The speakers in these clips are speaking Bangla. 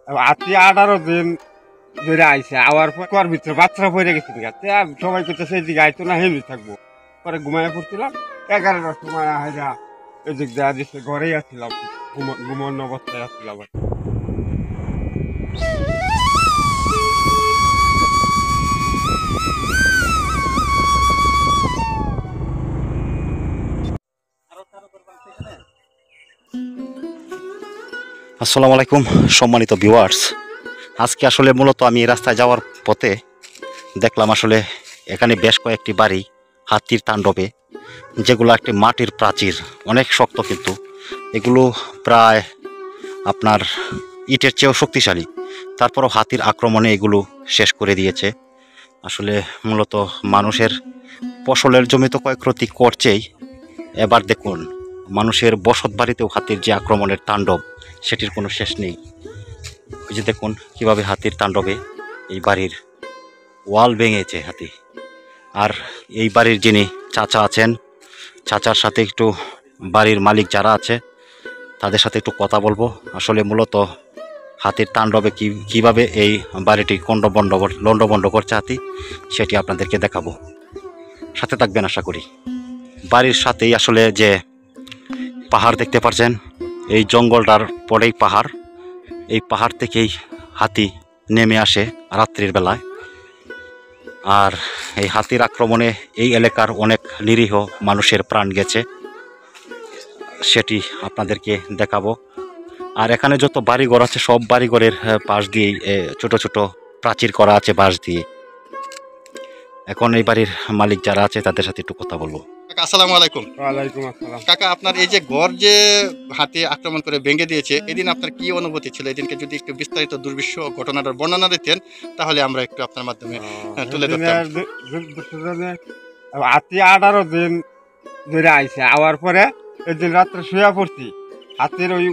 আজকে 18 দিন ধরে আইসে আবার পর ভিতরে বাচ্চারা পড়ে গেছে সবাই করতেছে এদিকে আইতো না হেমি থাকবো পরে ঘুমায় পড়ছিলাম 11টার সময় হাইরা এদিক দেওয়া দিচ্ছে ঘরেই আসছিলাম ঘুমানো অবস্থায় আসছিলাম। আসসালামু আলাইকুম সম্মানিত ভিউয়ার্স, আজকে আসলে মূলত আমি রাস্তায় যাওয়ার পথে দেখলাম আসলে এখানে বেশ কয়েকটি বাড়ি হাতির তাণ্ডবে, যেগুলো একটি মাটির প্রাচীর, অনেক শক্ত, কিন্তু এগুলো প্রায় আপনার ইটের চেয়েও শক্তিশালী। তারপরও হাতির আক্রমণে এগুলো শেষ করে দিয়েছে। আসলে মূলত মানুষের ফসলের জমি তো ক্ষয়ক্ষতি করছেই, এবার দেখুন মানুষের বসত বাড়িতেও হাতির যে আক্রমণের তাণ্ডব, সেটির কোনো শেষ নেই। ওই যে দেখুন কীভাবে হাতির তাণ্ডবে এই বাড়ির ওয়াল ভেঙেছে হাতি। আর এই বাড়ির যিনি চাচা আছেন, চাচার সাথে একটু বাড়ির মালিক যারা আছে তাদের সাথে একটু কথা বলবো। আসলে মূলত হাতির তাণ্ডবে কীভাবে এই বাড়িটি লণ্ডভণ্ড করছে হাতি, সেটি আপনাদেরকে দেখাবো, সাথে থাকবেন আশা করি। বাড়ির সাথেই আসলে যে পাহাড় দেখতে পাচ্ছেন, এই জঙ্গলটার পরেই পাহাড়, এই পাহাড় থেকেই হাতি নেমে আসে রাত্রির বেলায়। আর এই হাতির আক্রমণে এই এলাকার অনেক নিরীহ মানুষের প্রাণ গেছে, সেটি আপনাদেরকে দেখাবো। আর এখানে যত বাড়িঘর আছে সব বাড়িঘরের পাশ দিয়েই ছোট ছোট প্রাচীর করা আছে বাঁশ দিয়ে। এখন এই বাড়ির মালিক যারা আছে তাদের সাথে একটু কথা বলবো। আসসালামু আলাইকুম। ওয়ালাইকুম আসসালাম। কাকা, আপনার এই যে ঘর যে হাতি আক্রমণ করে ভেঙে দিয়েছে, এদিন আপনার কি অনুভূতি ছিল? এদিনকে যদি একটু বিস্তারিত দুর্বিশ্ব ঘটনাটার বর্ণনা দিতেন তাহলে আমরা একটু আপনার মাধ্যমে তুলে ধরতাম। হাতি 18 দিন ধরে আইসে আওয়ার পরে এদিন রাত্রে শুয়ে পড়ছি। হাতির ওই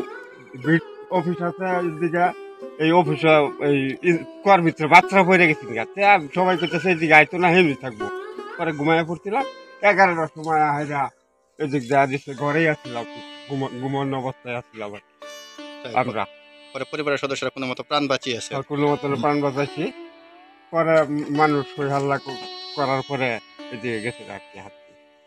অফিস আছে এদিকে, এই অফিসে এই কর ভিতরে বাচ্চারা পড়ে গেছে সবাই করতেছে এদিকে আইতো না হেমি থাকবো পরে ঘুমায় পড়ছিলাম। 11টার সময় হাইরা এদিক দেওয়া দিচ্ছে ঘরেই আসছিলাম ঘুমানো অবস্থায় আসছিলাম আমরা। পরে পরিবারের সদস্যরা কোনো মতো প্রাণ বাঁচিয়েছে? কোনো মতো প্রাণ বাঁচাইছি। পরে মানুষ হই হাল্লা করার পরে এদিকে গেছে আর কি হাতি।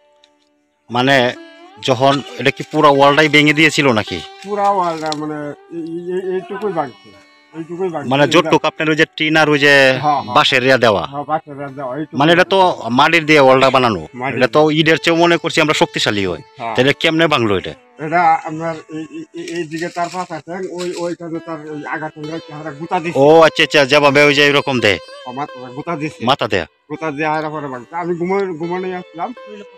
মানে যখন এটা কি পুরো ওয়ালটাই ভেঙে দিয়েছিল নাকি? পুরা ওয়ালটা মানে এইটুকুই ভাঙছে, এইটুকুই ভাঙছে। মানে যতটুক আপনার ওই যে টিন আর ওই যে বাঁশের দেওয়া, মানে এটা তো মাটির দিয়ে ওয়ালটা বানানো, এটা তো ইটের চেয়েও মনে করছি আমরা শক্তিশালী হয়। তাহলে কেমনে ভাঙলো এটা? এটা আপনার এই দিকে তার পাশ আছে, ওইখানে তার আঘাত গুতা দিছে। ও আচ্ছা আচ্ছা, যেভাবে ওই যে এরকম দেয় গুতা দিছে, মাথা দেয়া, গুতা দিয়ে হারা পরে ভাঙছে। আমি ঘুমানো আসলাম,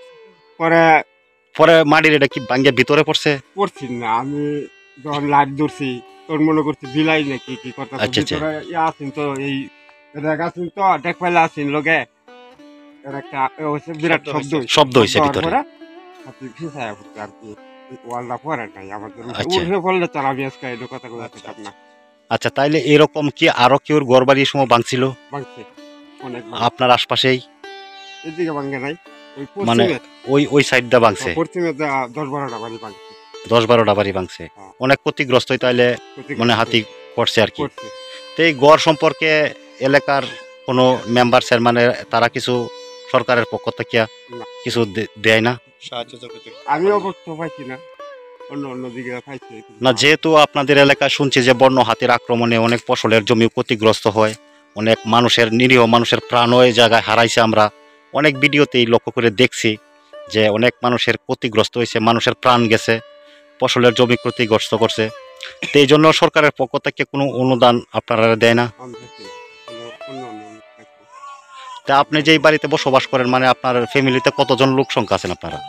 পরে পরে মাটির এটা কি ভাঙ্গে ভিতরে পড়ছে? পড়ছি না, আমি যখন লাইট ধরছি তোর মনে করছি বিলাই নাকি কি কথা। ভিতরে আসিন তো এই আছেন তো দেখ পাইলে আসিন লগে একটা বিরাট শব্দ হয়েছে ভিতরে। হাতি ফিসায় পড়ছে আর কি, ওয়ালটা পরে নাই আমাদের উঠে পড়লে তার আমি আজকে এই কথা বলতে না। আচ্ছা, তাইলে এরকম কি আরো কেউ ঘর বাড়ির সময় ভাঙছিল? ভাঙছে অনেক আপনার আশপাশেই? এদিকে ভাঙে নাই, মানে ওই সাইডটা ভাঙছে, পশ্চিমে 10-12টা বাড়ি ভাঙছে। 10-12টা বাড়ি ভাঙছে, অনেক ক্ষতিগ্রস্ত। তাইলে মানে হাতি করছে আর কি। তো এই গড় সম্পর্কে এলাকার কোনো মেম্বার মানে তারা কিছু সরকারের পক্ষ থেকে কিছু দেয় না? আমি অবশ্য পাইছি না, অন্য দিকে পাইছি না। যেহেতু আপনাদের এলাকায় শুনছি যে বন্য হাতির আক্রমণে অনেক ফসলের জমি ক্ষতিগ্রস্ত হয়, অনেক মানুষের, নিরীহ মানুষের প্রাণ ওই জায়গায় হারাইছে। আমরা অনেক ভিডিওতেই লক্ষ্য করে দেখছি যে অনেক মানুষের ক্ষতিগ্রস্ত হয়েছে, মানুষের প্রাণ গেছে, ফসলের জমি ক্ষতিগ্রস্ত করছে। তো এই জন্য সরকারের পক্ষ থেকে কোনো অনুদান আপনারা দেয় না? তা আপনি যেই বাড়িতে বসবাস করেন, মানে আপনার ফ্যামিলিতে কতজন লোক সংখ্যা আছেন আপনারা?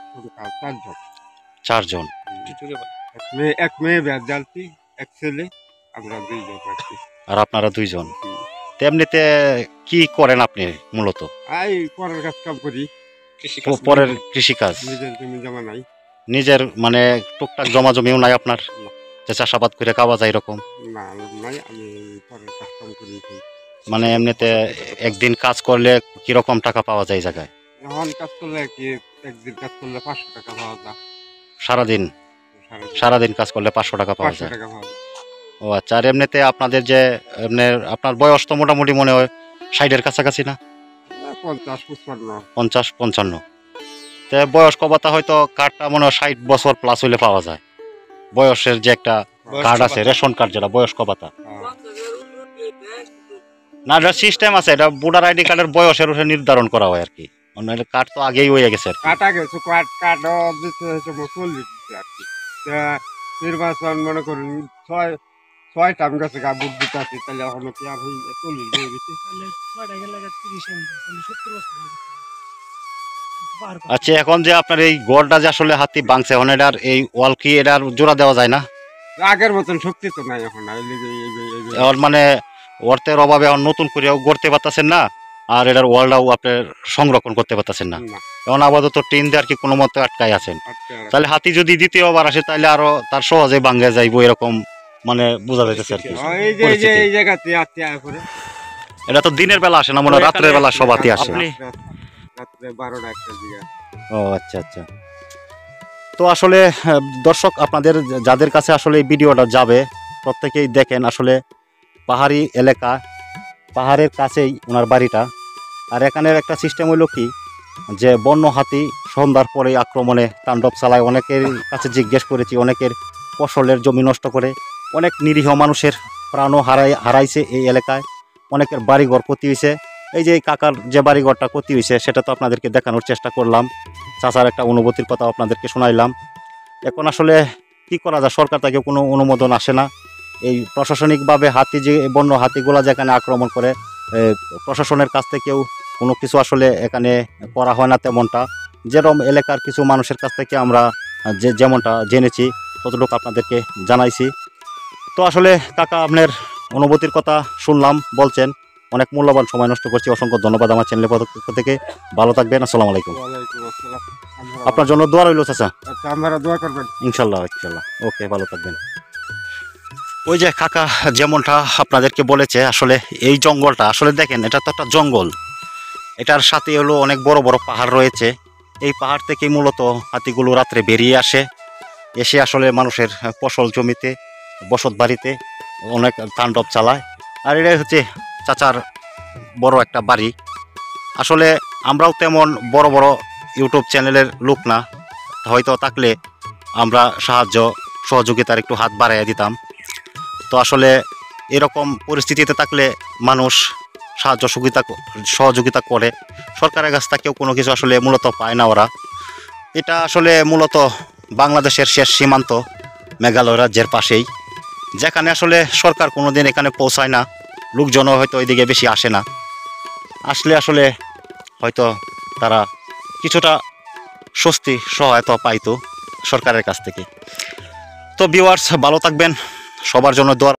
4 জন। এক মেয়ে, এক ছেলে, আমরা 2 জন। আর আপনারা 2 জন। এমনিতে কি করেন আপনি মূলত? পরের কাজ কাম করি, পরের কৃষিকাজ। নিজের জমি জমা নাই। নিজের মানে টুকটাক জমা জমিও নাই আপনার যে চাষাবাদ করে খাওয়া যায় এরকম? না নাই, আমি পরের কাজ কাম করি। মানে এমনিতে একদিন কাজ করলে কিরকম টাকা পাওয়া যায় এই জায়গায়? এখন কাজ করলে কি, একদিন কাজ করলে 500 টাকা পাওয়া যায়। সারাদিন কাজ করলে 500 টাকা পাওয়া যায়। ও আচ্ছা, আর এমনিতে আপনাদের যে এমনি আপনার বয়স তো মোটামুটি মনে হয় 60-এর কাছাকাছি না? 50-55। 50-55। তো বয়স্ক ভাতা হয়তো কার্ডটা মনে হয় 60 বছর প্লাস হইলে পাওয়া যায়। বয়সের যে একটা কার্ড আছে, ভাতা। রেশন কার্ড, যেটা বয়স্ক ভাতা। হ্যাঁ। না, এটা সিস্টেম আছে, এটা ভোটার আইডি কার্ডের বয়সের উপরে নির্ধারণ করা হয় আর কি। অন্য কার্ড তো আগেই হয়ে গেছে আর কি। কাটা গেছে, কার্ডও দিতে হয়েছে 40 দিচ্ছে আর কি। তা নির্বাচন মনে করুন 6 টাইম গেছে গা বুট দিতে আছে, তাহলে এখনো কি আর 40 হয়ে গেছে। আচ্ছা, এখন যে আপনার এই গড়টা যে আসলে হাতি ভাঙছে, এখন এটার এই ওয়াল কি এটার জোড়া দেওয়া যায় না? আগের মতন শক্তি তো নাই এখন, এখন মানে অর্থের অভাবে এখন নতুন করে গড়তে পারতেছেন না, আর এটার ওয়ালটাও আপনার সংরক্ষণ করতে পারতেছেন না। এখন আপাতত টিন দিয়ে আর কি কোনো মতে আটকাই আছেন। তাহলে হাতি যদি দ্বিতীয়বার আসে তাহলে আরো তার সহজে ভাঙ্গে যাইবো, এরকম মানে বোঝা যাইতেছে আর কি পরিস্থিতি। এই জায়গাতে আটকে করে এটা তো দিনের বেলা আসে না, মনে হয় রাত্রের বেলা সব হাতি আসে। রাত্রে 12টা 1টার দিকে। ও আচ্ছা আচ্ছা। তো আসলে দর্শক, আপনাদের যাদের কাছে আসলে এই ভিডিওটা যাবে প্রত্যেকেই দেখেন, আসলে পাহাড়ি এলাকা, পাহাড়ের কাছেই ওনার বাড়িটা। আর এখানের একটা সিস্টেম হইল কি, যে বন্য হাতি সন্ধ্যার পরে আক্রমণে তাণ্ডব চালায়। অনেকের কাছে জিজ্ঞেস করেছি, অনেকের ফসলের জমি নষ্ট করে, অনেক নিরীহ মানুষের প্রাণও হারাইছে এই এলাকায়, অনেকের বাড়িঘর ক্ষতি হয়েছে। এই যে কাকার যে বাড়িঘরটা ক্ষতি হয়েছে সেটা তো আপনাদেরকে দেখানোর চেষ্টা করলাম, চাচার একটা অনুভূতির কথা আপনাদেরকে শোনাইলাম। এখন আসলে কি করা যায়, সরকার থেকে কোনো অনুমোদন আসে না। এই প্রশাসনিকভাবে হাতি, যে বন্য হাতিগুলা যেখানে আক্রমণ করে, প্রশাসনের কাছ থেকেও কোনো কিছু আসলে এখানে করা হয় না তেমনটা। যেরকম এলাকার কিছু মানুষের কাছ থেকে আমরা যেমনটা জেনেছি ততটুকু আপনাদেরকে জানাইছি। তো আসলে কাকা, আপনার অনুভূতির কথা শুনলাম, বলছেন অনেক মূল্যবান সময় নষ্ট করছি। অসংখ্য ধন্যবাদ আমার চ্যানেলের পক্ষ থেকে। ভালো থাকবেন। আসসালামু আলাইকুম। ওয়ালাইকুম আসসালাম। আপনার জন্য দোয়া রইল চাচা। আচ্ছা, আমরা দোয়া করবেন। ইনশাল্লাহ ইনশাল্লাহ। ওকে, ভালো থাকবেন। ওই যে কাকা যেমনটা আপনাদেরকে বলেছে, আসলে এই জঙ্গলটা আসলে দেখেন, এটা তো একটা জঙ্গল, এটার সাথে হলো অনেক বড় বড় পাহাড় রয়েছে। এই পাহাড় থেকে মূলত হাতিগুলো রাত্রে বেরিয়ে এসে আসলে মানুষের ফসল জমিতে, বসত বাড়িতে অনেক তাণ্ডব চালায়। আর এটাই হচ্ছে চাচার বড় একটা বাড়ি। আসলে আমরাও তেমন বড় বড় ইউটিউব চ্যানেলের লোক না, হয়তো থাকলে আমরা সহযোগিতার একটু হাত বাড়াইয়া দিতাম। তো আসলে এরকম পরিস্থিতিতে থাকলে মানুষ সহযোগিতা করে, সরকারের কাছ থেকেও কোনো কিছু আসলে মূলত পায় না ওরা। এটা আসলে মূলত বাংলাদেশের শেষ সীমান্ত, মেঘালয় রাজ্যের পাশেই, যেখানে আসলে সরকার কোনো দিন এখানে পৌঁছায় না, লোকজনও হয়তো ওইদিকে বেশি আসে না। আসলে আসলে হয়তো তারা কিছুটা স্বস্তি সহায়তা পাইতো সরকারের কাছ থেকে। তো ভিউয়ার্স, ভালো থাকবেন, সবার জন্য দোয়া।